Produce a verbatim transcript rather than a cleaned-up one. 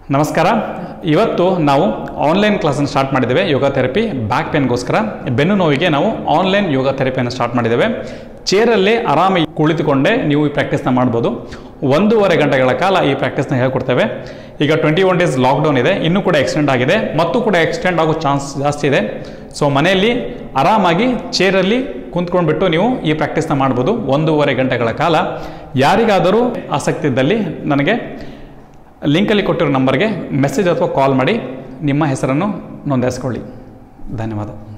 ನಮಸ್ಕಾರ. ಇವತ್ತು ನಾವು ಆನ್ಲೈನ್ ಕ್ಲಾಸನ್ನು ಸ್ಟಾರ್ಟ್ ಮಾಡಿದ್ದೇವೆ. ಯೋಗ ಥೆರಪಿ ಬ್ಯಾಕ್ ಪೇನ್ಗೋಸ್ಕರ, ಬೆನ್ನು ನೋವಿಗೆ ನಾವು ಆನ್ಲೈನ್ ಯೋಗ ಥೆರಪಿಯನ್ನು ಸ್ಟಾರ್ಟ್ ಮಾಡಿದ್ದೇವೆ. ಚೇರಲ್ಲಿ ಆರಾಮಾಗಿ ಕುಳಿತುಕೊಂಡೇ ನೀವು ಈ ಪ್ರಾಕ್ಟೀಸ್ನ ಮಾಡ್ಬೋದು. ಒಂದೂವರೆ ಗಂಟೆಗಳ ಕಾಲ ಈ ಪ್ರಾಕ್ಟೀಸ್ನ ಹೇಳ್ಕೊಡ್ತೇವೆ. ಈಗ ಟ್ವೆಂಟಿ ಒನ್ ಡೇಸ್ ಲಾಕ್ಡೌನ್ ಇದೆ, ಇನ್ನೂ ಕೂಡ ಎಕ್ಸ್ಟೆಂಡ್ ಆಗಿದೆ, ಮತ್ತು ಕೂಡ ಎಕ್ಸ್ಟೆಂಡ್ ಆಗೋ ಚಾನ್ಸ್ ಜಾಸ್ತಿ ಇದೆ. ಸೊ ಮನೆಯಲ್ಲಿ ಆರಾಮಾಗಿ ಚೇರಲ್ಲಿ ಕುಂತ್ಕೊಂಡ್ಬಿಟ್ಟು ನೀವು ಈ ಪ್ರಾಕ್ಟೀಸ್ನ ಮಾಡ್ಬೋದು ಒಂದೂವರೆ ಗಂಟೆಗಳ ಕಾಲ. ಯಾರಿಗಾದರೂ ಆಸಕ್ತಿ ಇದ್ದಲ್ಲಿ ನನಗೆ ಲಿಂಕಲ್ಲಿ ಕೊಟ್ಟಿರೋ ನಂಬರ್ಗೆ ಮೆಸೇಜ್ ಅಥವಾ ಕಾಲ್ ಮಾಡಿ ನಿಮ್ಮ ಹೆಸರನ್ನು ನೋಂದಾಯಿಸ್ಕೊಳ್ಳಿ. ಧನ್ಯವಾದ.